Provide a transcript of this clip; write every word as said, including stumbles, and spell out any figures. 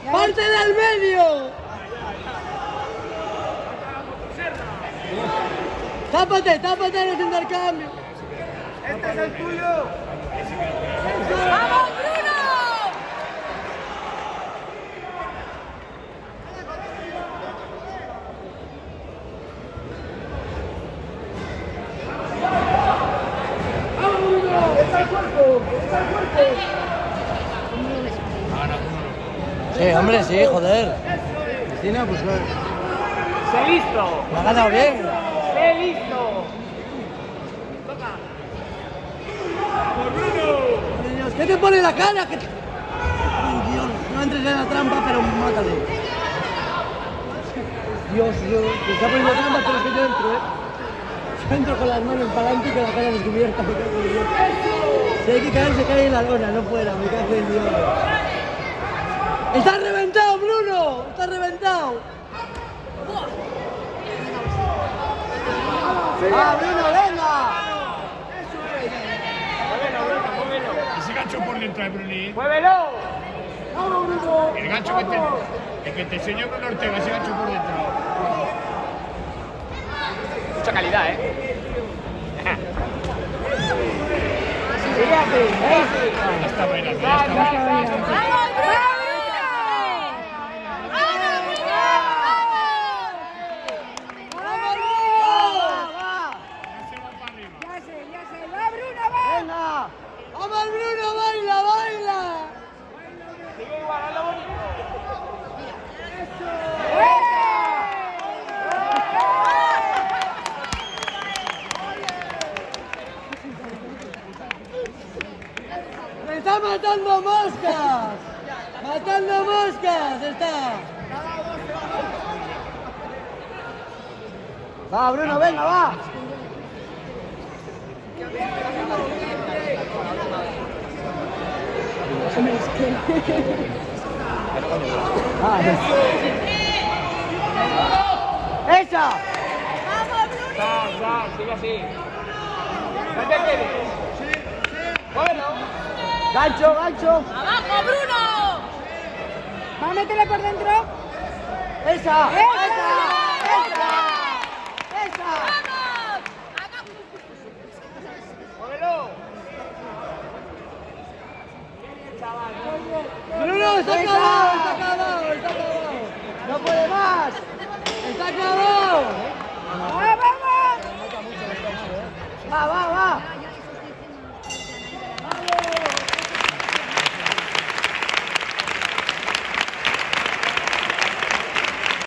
¡Parte del medio! ¡Tápate, tápate en los intercambios! ¡Este es el tuyo! ¡Vamos, Bruno! ¡Vamos, Bruno! ¡Está el cuerpo! ¡Está el cuerpo! Sí, hombre, sí, joder. Cristina, pues... ¡Sé listo! ¿Lo ha ganado bien? ¡Sé listo! ¡Toca! ¡Por Bruno! Dios, ¿qué te pone la cara? ¿Qué te... Ay, Dios, no entres en la trampa, pero mátale. Dios, Dios, te está poniendo trampa, pero es que yo entro, ¿eh? Yo entro con las manos para adelante y con la cara descubierta, me cago en Dios. Si hay que caer, se cae en la lona, no fuera, me cago en Dios. ¡Está reventado, Bruno! ¡Está reventado! ¡Ah, Bruno, venga! ¡Muévelo, Bruno, muévelo! Ese gancho por dentro de Bruni. ¡Muévelo! ¡Vamos, Bruno! El gancho que te, el que te enseñó Bruno Ortega, ese gancho por dentro. Mucha calidad, ¿eh? ¡Sigue así! ¡Eh! Está buena, está ¡Va, buena. va, va! ¡Vamos, Bruno! ¡Venga! ¡Vamos, Bruno! ¡Baila, baila! ¡Sigue igual, hazlo bonito! ¡Me está matando moscas! ¡Matando moscas! ¡Está! ¡Va, Bruno, venga, va! ¡Esa! ¡Vamos, Bruno! ¡Va, va! ¡Sigue así! ¡No te quedes! ¡Muévelo! ¡Gancho, gancho! ¡Abajo, Bruno! ¿Va a meterle por dentro? ¡Esa! ¡Esa! ¡Esa! ¡Esa! ¡Vamos! Acá. ¡Muévelo! ¡Bruno, está acabado! ¡Está acabado! ¡Está acabado! ¡No puede más! ¡Está acabado! ¡Va, vamos! ¡Va, va, va!